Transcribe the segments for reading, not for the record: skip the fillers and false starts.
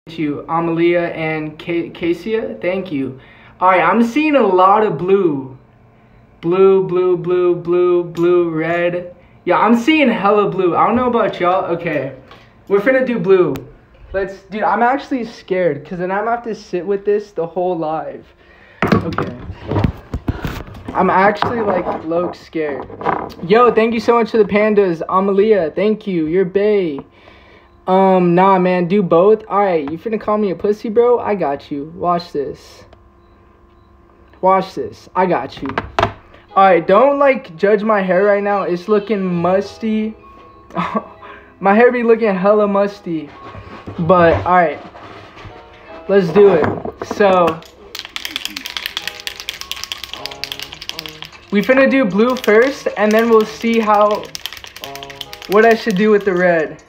you, Amalia and Cassia. Thank you. Alright, I'm seeing a lot of blue. Blue, blue, blue, blue, blue, red. Yeah, I'm seeing hella blue. I don't know about y'all. Okay, we're finna do blue. Dude, I'm actually scared because then I'm gonna have to sit with this the whole live. Okay. I'm actually like low scared. Yo, thank you so much for the pandas. Amalia, thank you. You're bae. Nah, man, do both. Alright, you finna call me a pussy, bro? I got you. Watch this. Watch this. I got you. Alright, don't like judge my hair right now. It's looking musty. My hair be looking hella musty. But alright. Let's do it. So we finna do blue first and then we'll see what I should do with the red.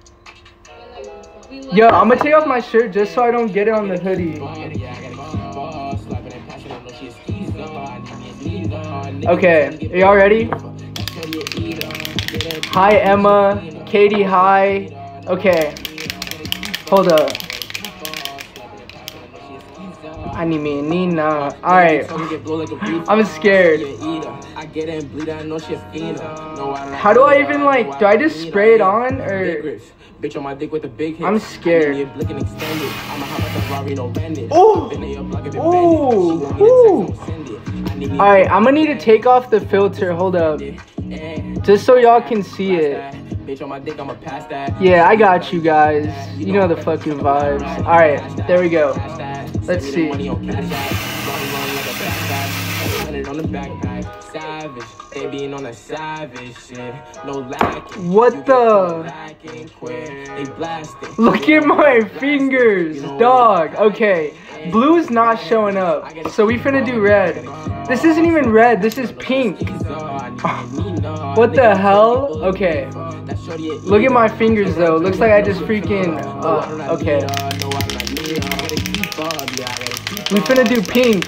Yo, I'm gonna take off my shirt just so I don't get it on the hoodie. Okay, are y'all ready? Hi, Emma. Katie, hi. Okay, hold up. I need me a Nina. Alright, I'm scared. How do I even like, do I just spray it on or? Bitch on my dick with the big hit. I'm scared. Oh! Oh! Alright, I'm gonna need to take off the filter. Hold up. Just so y'all can see it. Yeah, I got you guys. You know the fucking vibes. Alright, there we go. Let's see. What the? Look at my fingers, dog. Okay, blue's not showing up, so we finna do red. This isn't even red, this is pink. What the hell? Okay, look at my fingers though. Looks like I just freaking okay, we finna do pink.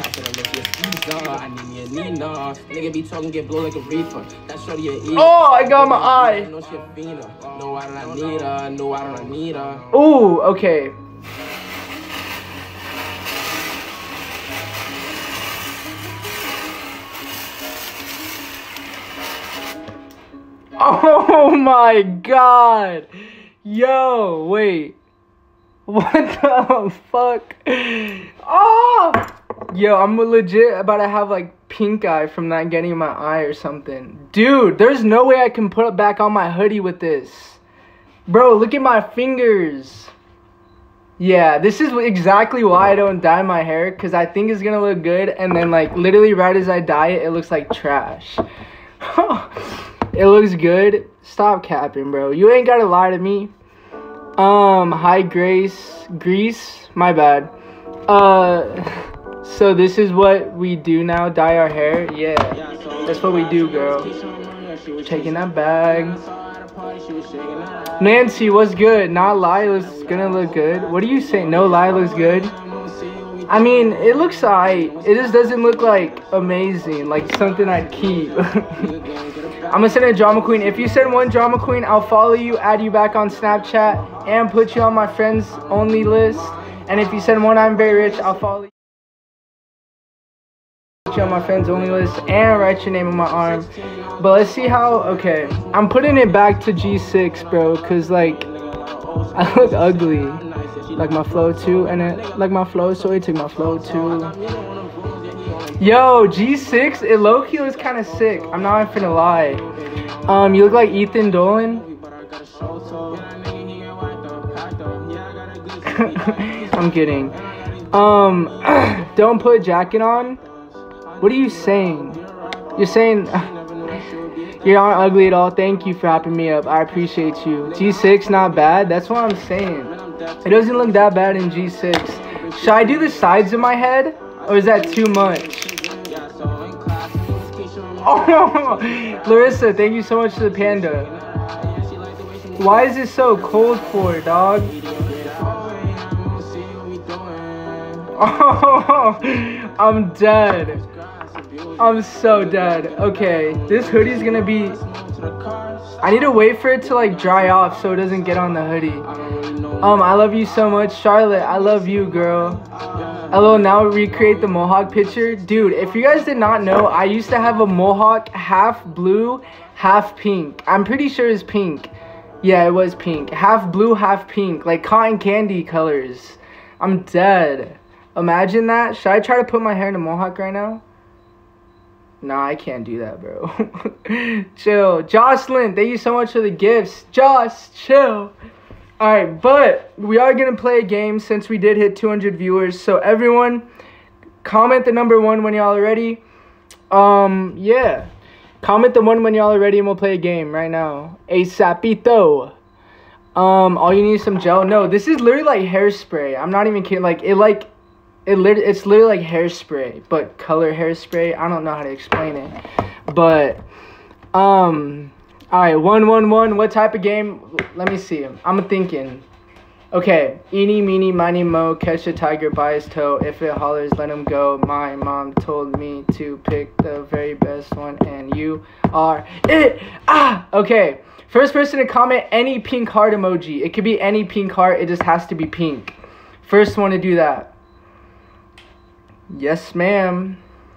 Oh, I got my eye. Ooh, okay. Oh my god. Yo, wait. What the fuck? Oh! Yo, I'm legit about to have like pink eye from not getting my eye or something. Dude, there's no way I can put it back on my hoodie with this. Bro, look at my fingers. Yeah, this is exactly why I don't dye my hair, because I think it's gonna look good, and then like literally right as I dye it, it looks like trash. It looks good. Stop capping, bro. You ain't gotta lie to me. Hi Grease, my bad. So this is what we do now, dye our hair. Yeah, that's what we do, girl. Taking that bag. Nancy, what's good? Not lie, it's gonna look good. What do you say? No lie, looks good. I mean, it looks alright. It just doesn't look like amazing, like something I'd keep. I'm gonna send a drama queen. If you send one drama queen, I'll follow you, add you back on Snapchat, and put you on my friends only list. And if you send one, I'm very rich, I'll follow you on my friends only list and write your name on my arm. But let's see how. Okay, I'm putting it back to G6, bro, because like I look ugly, like my flow too, and it like my flow, so it took my flow too. Yo, G6, it low-key was kind of sick. I'm not even finna lie. You look like Ethan Dolan. I'm kidding. Don't put a jacket on. What are you saying? You're saying you're not ugly at all. Thank you for hyping me up. I appreciate you. G6 not bad. That's what I'm saying. It doesn't look that bad in G6. Should I do the sides of my head, or is that too much? Oh, Larissa, thank you so much for the panda. Why is it so cold for, dog? Oh, I'm dead. I'm so dead. Okay, this hoodie's gonna be... I need to wait for it to like dry off so it doesn't get on the hoodie. I love you so much. Charlotte, I love you, girl. Hello, now recreate the mohawk picture. Dude, if you guys did not know, I used to have a mohawk half blue, half pink. I'm pretty sure it's pink. Yeah, it was pink. Half blue, half pink. Like cotton candy colors. I'm dead. Imagine that. Should I try to put my hair in a mohawk right now? Nah, I can't do that, bro. Chill. Jocelyn, thank you so much for the gifts. Josh, chill. Alright, but we are going to play a game since we did hit 200 viewers. So everyone, comment the number 1 when y'all are ready. Yeah. Comment the 1 when y'all are ready and we'll play a game right now. ASAPito. All you need is some gel. No, this is literally like hairspray. I'm not even kidding. Like, it's literally like hairspray, but color hairspray. I don't know how to explain it. But, alright, 1-1-1. What type of game? Let me see. I'm thinking. Okay. Eeny, meeny, miny, mo. Catch a tiger by his toe. If it hollers, let him go. My mom told me to pick the very best one, and you are it. Ah! Okay. First person to comment any pink heart emoji. It could be any pink heart. It just has to be pink. First one to do that. Yes, ma'am.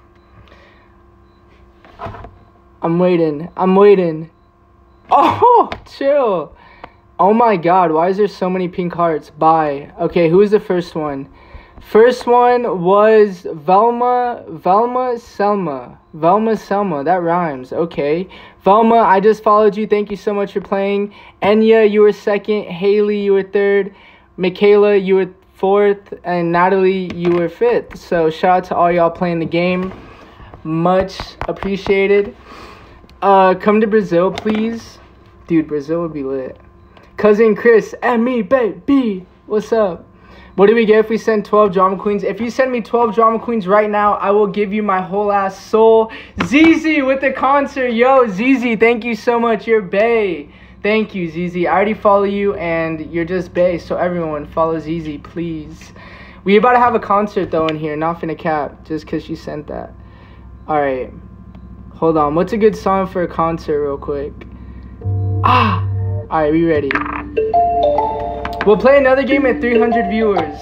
I'm waiting. I'm waiting. Oh, chill. Oh my god, why is there so many pink hearts? Bye. Okay, who is the first one? First one was Velma Selma. Velma Selma, that rhymes. Okay. Velma, I just followed you. Thank you so much for playing. Enya, you were second. Haley, you were third. Michaela, you were fourth. And Natalie, you were fifth. So shout out to all y'all playing the game. Much appreciated. Come to Brazil, please. Dude, Brazil would be lit. Cousin Chris, and me, baby. What's up? What do we get if we send 12 drama queens? If you send me 12 drama queens right now, I will give you my whole ass soul. ZZ with the concert. Yo, ZZ, thank you so much. You're bae. Thank you, ZZ. I already follow you, and you're just bae. So everyone, follow ZZ, please. We about to have a concert, though, in here. Not finna cap, just because she sent that. All right. Hold on. What's a good song for a concert real quick? Ah! Alright, we ready. We'll play another game at 300 viewers.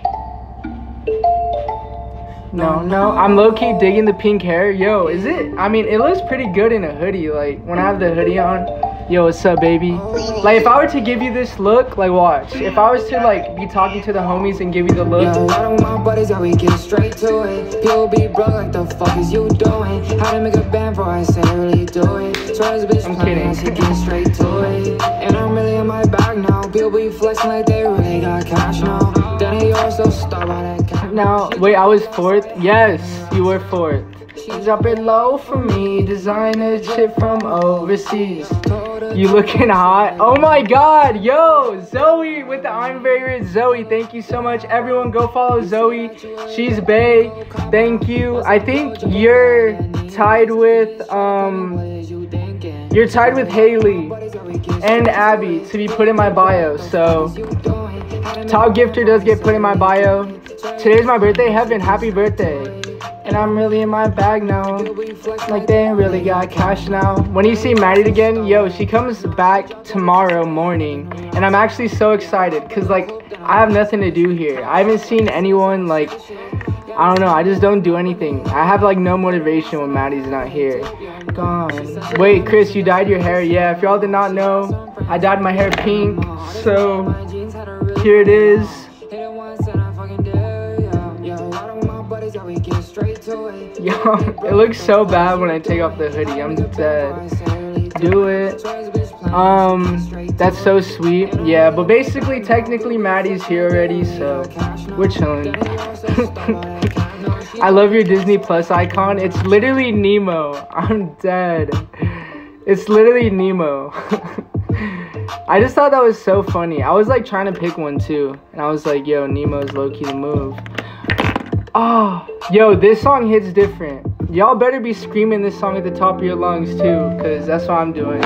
No. I'm low-key digging the pink hair. Yo, is it? I mean, it looks pretty good in a hoodie. Like, when I have the hoodie on. Yo, what's up, baby? Like, if I were to give you this look, like, watch. If I was to, like, be talking to the homies and give you the look. Yo, I don't want buddies, yeah, we get straight to it. People be broke, like, the fuck is you doing? How to make a band for I say really do it. So this bitch I'm kidding. to get straight to it. And I'm really in my bag now. People be flexing like they really got cash now. Then they also stop by that cash. Now, wait, I was fourth? Yes, you were fourth. Drop it low for me, designer shit from overseas. You looking hot? Oh my god, yo, Zoe with the I'm Very Rich. Zoe, thank you so much. Everyone go follow Zoe. She's bae. Thank you. I think you're tied with Haley and Abby to be put in my bio. So top gifter does get put in my bio. Today's my birthday. Heaven, happy birthday. And I'm really in my bag now. Like they ain't really got cash now. When you see Maddie again, yo, she comes back tomorrow morning. And I'm actually so excited because like I have nothing to do here. I haven't seen anyone like, I don't know, I just don't do anything. I have like no motivation when Maddie's not here. Gone. Wait, Chris, you dyed your hair? Yeah, if y'all did not know, I dyed my hair pink. So here it is. Yo, it looks so bad when I take off the hoodie. I'm dead. Do it. That's so sweet. Yeah, but basically, technically, Maddie's here already, so we're chilling. I love your Disney Plus icon. It's literally Nemo. I'm dead. It's literally Nemo. I just thought that was so funny. I was like trying to pick one too, and I was like, yo, Nemo's low-key the move. Oh, yo, this song hits different. Y'all better be screaming this song at the top of your lungs too, because that's what I'm doing.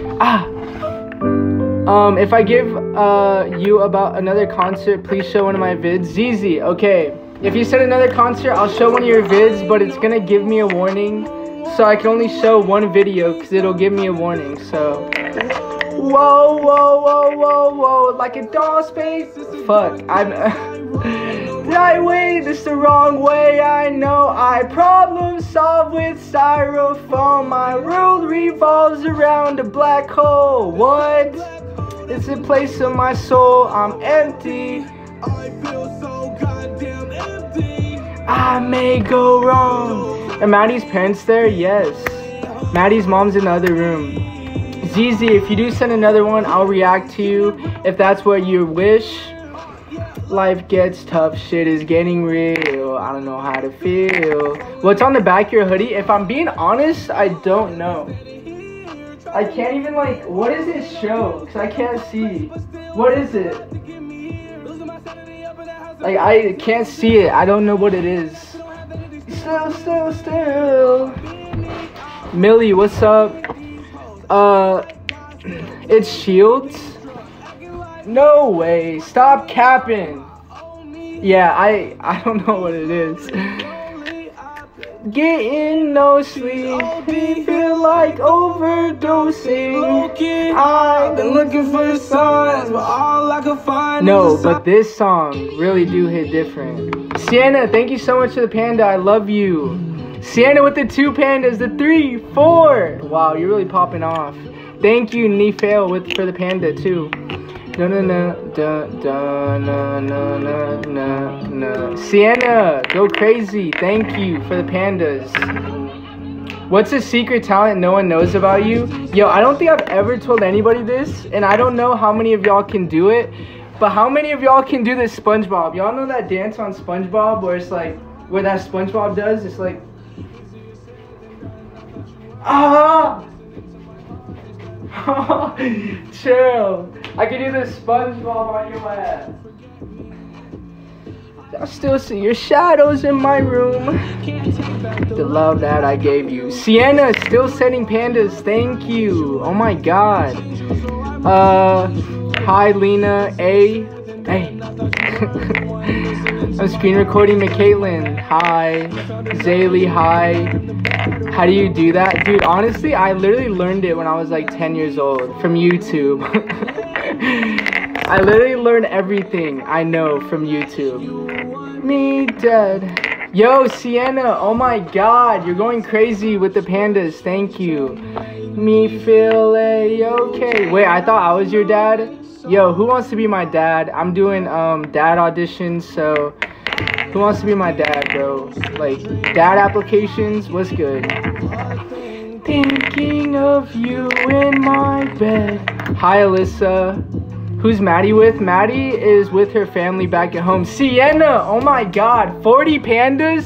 If I give you about another concert, please show one of my vids. ZZ, okay. If you said another concert, I'll show one of your vids, but it's gonna give me a warning. So I can only show one video, because it'll give me a warning, so. Whoa, whoa, whoa, whoa, whoa, like a doll's face. Fuck, I'm. Did I wait this the wrong way? I know I problem solve with styrofoam. My world revolves around a black hole. What? It's the place of my soul. I'm empty. I feel so goddamn empty. I may go wrong. Are Maddie's parents there? Yes. Maddie's mom's in the other room. ZZ, if you do send another one, I'll react to you if that's what you wish. Life gets tough, shit is getting real. I don't know how to feel. What's on the back of your hoodie? If I'm being honest, I don't know. I can't even like, what is this show? Because I can't see. What is it? Like, I can't see it. I don't know what it is. Still. Millie, what's up? It's Shields? No way. Stop capping. Yeah, I don't know what it is. Getting no sleep. Feel like overdosing. I've been looking for signs, but all I could find. No, but this song really do hit different. Sienna, thank you so much for the panda. I love you. Sienna with the 2 pandas, the 3, 4. Wow, you're really popping off. Thank you, Nefail, for the panda too. No. Sienna, go crazy. Thank you for the pandas. What's a secret talent no one knows about you? Yo, I don't think I've ever told anybody this, and I don't know how many of y'all can do it, but how many of y'all can do this SpongeBob? Y'all know that dance on SpongeBob where it's like, where that SpongeBob does? It's like, ah! Chill. I can do this SpongeBob on your ass. I still see your shadows in my room. The love that I gave you. Sienna, still sending pandas. Thank you. Oh my god. Hi Lena. Hey. I'm screen recording McCaitlin. Hi. Zaylee, hi. How do you do that? Dude, honestly, I literally learned it when I was like 10 years old from YouTube. I literally learned everything I know from YouTube. Me dead. Yo, Sienna, oh my god, you're going crazy with the pandas. Thank you. Me feel okay. Wait, I thought I was your dad? Yo, who wants to be my dad? I'm doing dad auditions, so who wants to be my dad, bro? Like, dad applications, what's good? Thinking of you in my bed. Hi, Alyssa. Who's Maddie with? Maddie is with her family back at home. Sienna, oh my god, 40 pandas?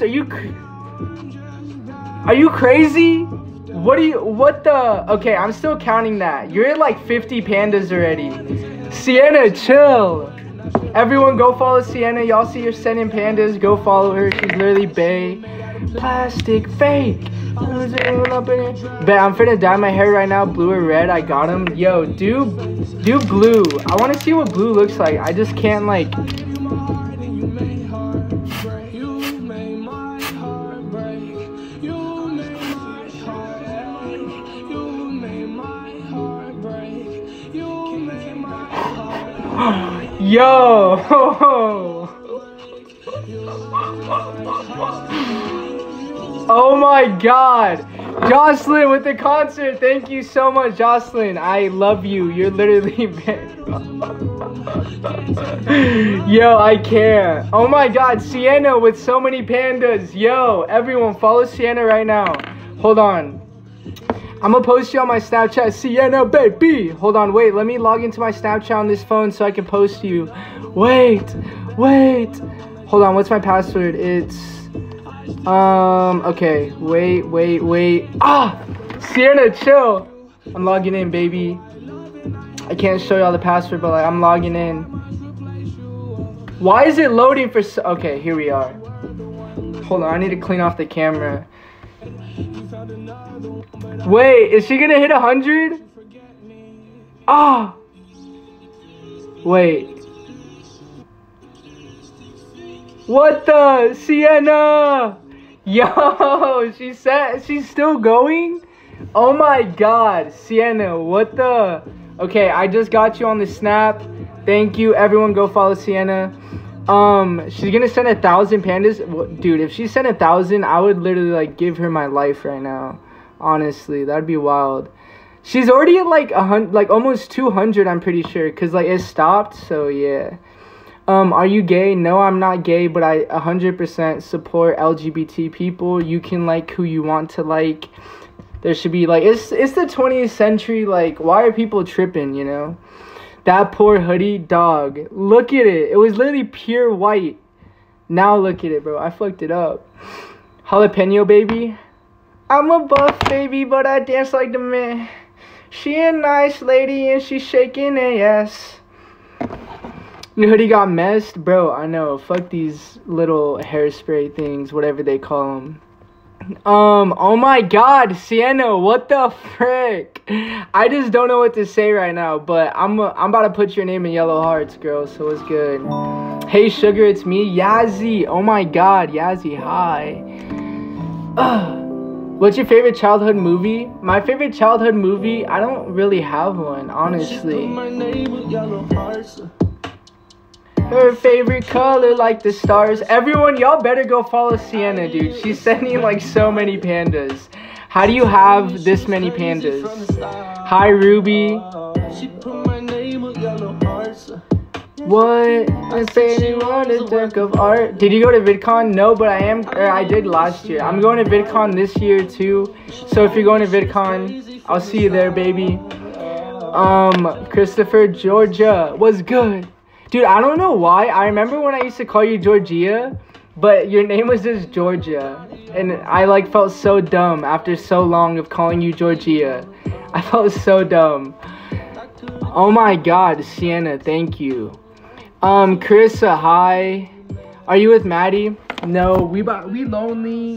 Are you crazy? What the? Okay, I'm still counting that. You're at like 50 pandas already. Sienna, chill. Everyone go follow Sienna. Y'all see her sending pandas. Go follow her. She's literally bae. Plastic fake. Bet I'm finna dye my hair right now. Blue or red. I got him. Yo, do blue. I want to see what blue looks like. I just can't like. Yo! Oh my god! Jocelyn with the concert! Thank you so much, Jocelyn. I love you. You're literally Yo, I can't. Oh my god, Sienna with so many pandas. Yo, everyone, follow Sienna right now. Hold on. I'm gonna post you on my Snapchat, Sienna baby. Hold on, wait, let me log into my Snapchat on this phone so I can post you. Wait. Hold on, what's my password? It's, okay, wait. Ah, Sienna, chill. I'm logging in, baby. I can't show y'all the password, but like, I'm logging in. Why is it loading for okay, here we are. Hold on, I need to clean off the camera. Wait, is she gonna hit 100? Ah! Wait. What the? Sienna! Yo, she's still going? Oh my god, Sienna, what the? Okay, I just got you on the snap. Thank you. Everyone go follow Sienna. She's gonna send 1,000 pandas. Dude, if she sent 1,000, I would literally like give her my life right now. Honestly, that'd be wild. She's already at like 100, like almost 200, I'm pretty sure, cause like it stopped. So yeah. Are you gay? No, I'm not gay, but I 100% support LGBT people. You can like who you want to like. There should be like it's the 20th century. Like, why are people tripping? You know, that poor hoodie, dog. Look at it. It was literally pure white. Now look at it, bro. I fucked it up. Jalapeno baby. I'm a buff baby, but I dance like the man. She a nice lady and she's shaking her ass. Your hoodie got messed, bro. I know. Fuck these little hairspray things, whatever they call them. Oh my God, Sienna, what the frick? I just don't know what to say right now, but I'm about to put your name in yellow hearts, girl. So it's good. Hey, sugar, it's me, Yazzie. Oh my God, Yazzie, hi. What's your favorite childhood movie? My favorite childhood movie, I don't really have one, honestly. Her favorite color like the stars. Everyone, y'all better go follow Sienna, dude. She's sending like so many pandas. How do you have this many pandas? Hi, Ruby. What? I say you want a deck of art. Did you go to VidCon? No, but I did last year. I'm going to VidCon this year too. So if you're going to VidCon, I'll see you there, baby. Christopher, Georgia was good. Dude, I don't know why. I remember when I used to call you Georgia, but your name was just Georgia. And I like felt so dumb after so long of calling you Georgia. I felt so dumb. Oh my God, Sienna, thank you. Carissa, hi. Are you with Maddie? No, we lonely.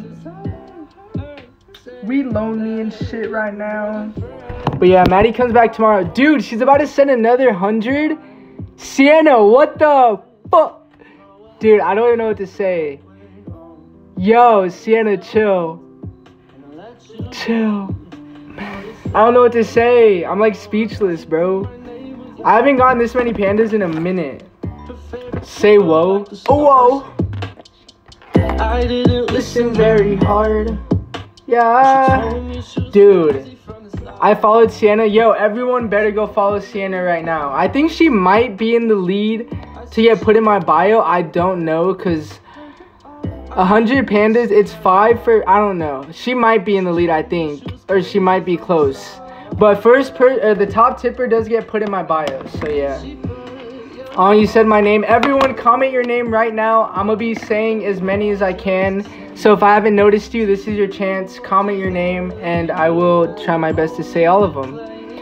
We lonely and shit right now. But yeah, Maddie comes back tomorrow. Dude, she's about to send another 100. Sienna, what the fuck? Dude, I don't even know what to say. Yo, Sienna, chill. Chill. I don't know what to say. I'm like speechless, bro. I haven't gotten this many pandas in a minute. Say whoa. Oh, whoa. I didn't listen very hard. Yeah. Dude. I followed Sienna. Yo, everyone better go follow Sienna right now. I think she might be in the lead to get put in my bio. I don't know, because 100 pandas, it's 5 for, I don't know. She might be in the lead, I think. Or she might be close. But the top tipper does get put in my bio. So, yeah. Oh, you said my name. Everyone, comment your name right now. I'm going to be saying as many as I can. So if I haven't noticed you, this is your chance. Comment your name, and I will try my best to say all of them.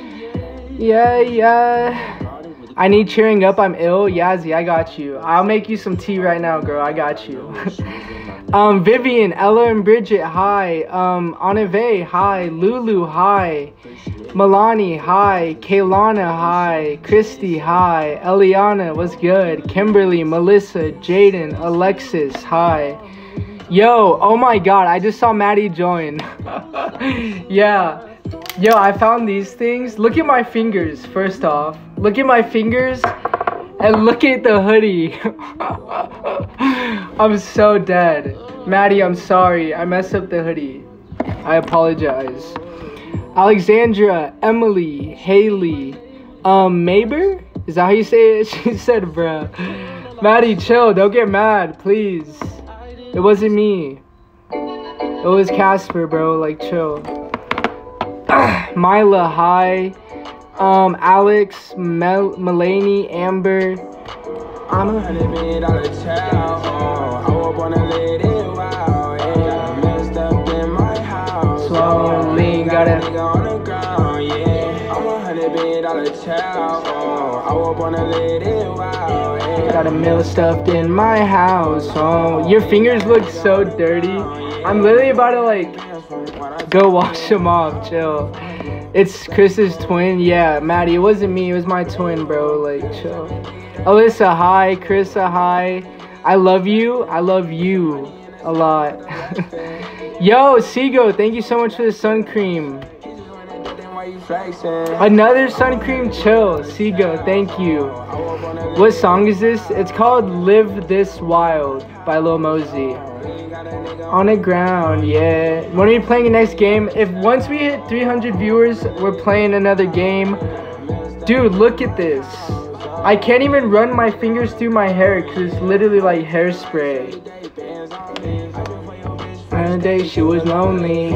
Yeah. I need cheering up. I'm ill. Yazzie, I got you. I'll make you some tea right now, girl. I got you. Vivian, Ella, and Bridget, hi. Anave, hi. Lulu, hi. Milani, hi. Kaylana, hi. Christy, hi. Eliana, what's good? Kimberly, Melissa, Jaden, Alexis, hi. Yo, oh my God, I just saw Maddie join. Yeah. Yo, I found these things. Look at my fingers, first off. Look at my fingers and look at the hoodie. I'm so dead. Maddie, I'm sorry. I messed up the hoodie. I apologize. Alexandra, Emily, Haley, Maber? Is that how you say it? She said, bruh. Maddie, chill. Don't get mad, please. It wasn't me. It was Casper, bro. Like, chill. Mila, hi. Alex, Melanie, Amber. I'm a slowly gotta. Got a meal stuffed in my house. Oh, your fingers look so dirty. I'm literally about to like go wash them off. Chill. It's Chris's twin. Yeah, Maddie, it wasn't me. It was my twin, bro. Like, chill. Alyssa, hi. Carissa, hi. I love you. I love you a lot. Yo, Seago, thank you so much for the sun cream. Another sun cream chill. Seago, thank you. What song is this? It's called Live This Wild by Lil Mosey. On the ground, yeah. When are we playing the next game? If once we hit 300 viewers, we're playing another game. Dude, look at this. I can't even run my fingers through my hair because it's literally like hairspray. One day she was lonely.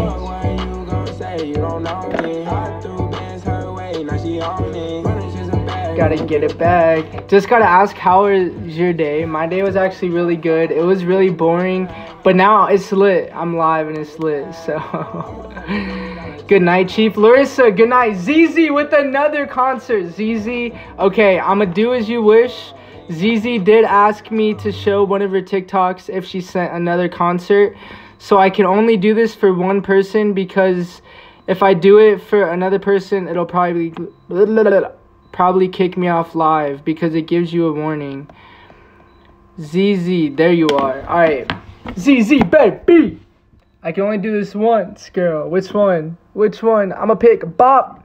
Gotta get it back. Just gotta ask, how was your day? My day was actually really good. It was really boring, but now it's lit. I'm live and it's lit, so. Good night, Chief. Larissa, good night. ZZ with another concert. ZZ, okay, I'ma do as you wish. ZZ did ask me to show one of her TikToks if she sent another concert. So I can only do this for one person, because if I do it for another person, it'll probably kick me off live because it gives you a warning. ZZ, there you are. Alright. ZZ, baby! I can only do this once, girl. Which one? Which one? I'ma pick Bop.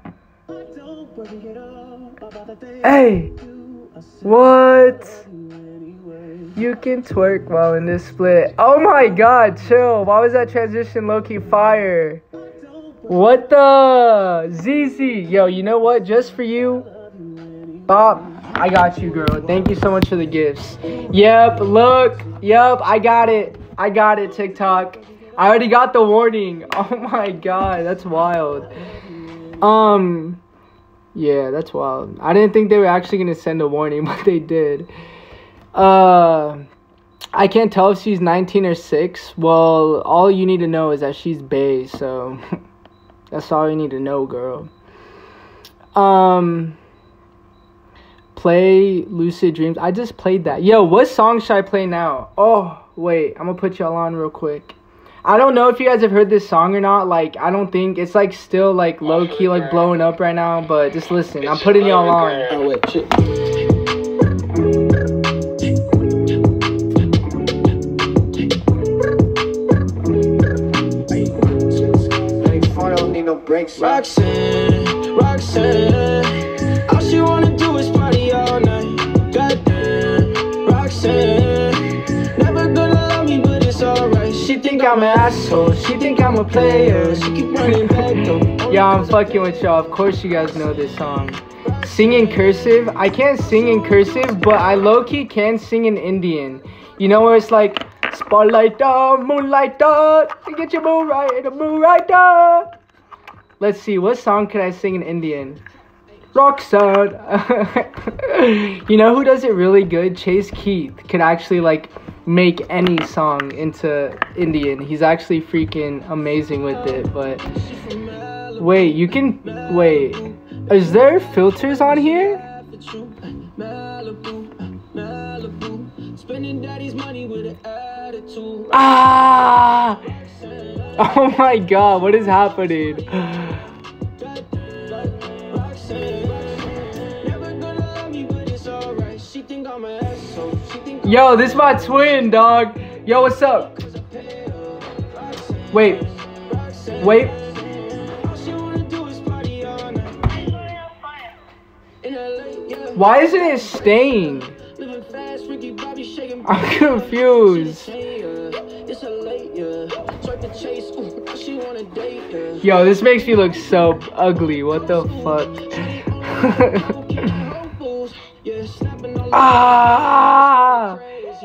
Hey! What? You can twerk while in this split. Oh my god, chill. Why was that transition low-key fire? What the? ZZ. Yo, you know what? Just for you, Bop, I got you, girl. Thank you so much for the gifts. Yep, look. Yep, I got it. I got it, TikTok. I already got the warning. Oh my god, that's wild. Yeah, that's wild. I didn't think they were actually gonna send a warning, but they did. I can't tell if she's 19 or 6. Well, all you need to know is that she's bae, so that's all you need to know, girl. Play Lucid Dreams. I just played that. Yo, what song should I play now? Oh, wait. I'm gonna put y'all on real quick. I don't know if you guys have heard this song or not. Like, I don't think it's like still like low-key like blowing up right now, but just listen. I'm putting y'all on. Oh, wait, shit. Roxanne, all she wanna do is party all night. Goddamn, Roxanne, never gonna love me, but it's alright. She think I'm an asshole, she think I'm a player. She keep running back though. Yeah, I'm fucking with y'all. Of course you guys know this song. Sing in cursive. I can't sing in cursive, but I low-key can sing in Indian. You know where it's like, spotlight up, moonlight up, get your moon right, and the moon right up. Let's see, what song could I sing in Indian? Roxanne. You know who does it really good? Chase Keith could actually like make any song into Indian. He's actually freaking amazing with it. But wait, you can wait. Is there filters on here? Ah! Oh my god, what is happening? Yo, this is my twin, dog. Yo, what's up? Wait. Wait. Why isn't it staying? I'm confused. Yo, this makes me look so ugly. What the fuck? Ah!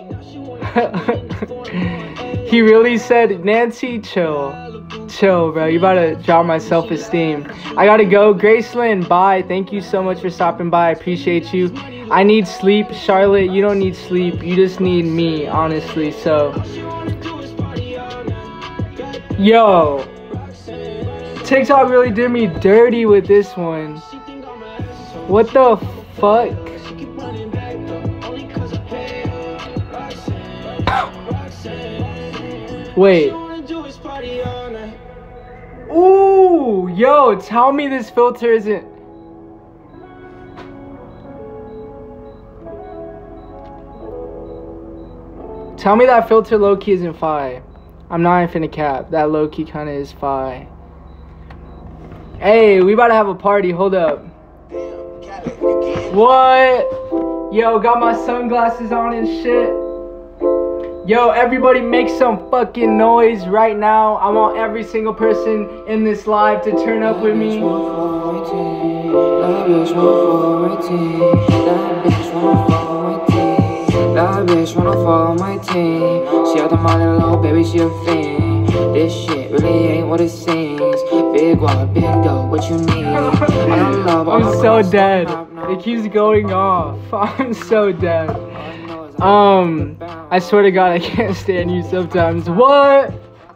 He really said, Nancy, chill. Chill, bro. You about to drop my self-esteem. I gotta go. Gracelyn, bye. Thank you so much for stopping by. I appreciate you. I need sleep. Charlotte, you don't need sleep. You just need me, honestly. So, yo. TikTok really did me dirty with this one. What the fuck? Wait. Ooh, yo, tell me this filter isn't. Tell me that filter low-key isn't fi. I'm not even finna cap. That low-key kinda is fi. Hey, we about to have a party. Hold up. What? Yo, got my sunglasses on and shit. Yo, everybody make some fucking noise right now. I want every single person in this live to turn up with me. That bitch wanna follow my team. She out the money, little baby, she a fiend. This shit really ain't what it seems. Big wallet, big dough, what you need? I'm so dead. It keeps going off. I'm so dead. I swear to God, I can't stand you sometimes. What?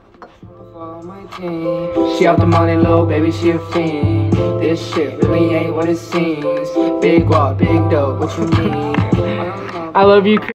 She out the money, little baby, she a fiend. This shit really ain't what it seems. Big wallet, big dough, what you need? I love you.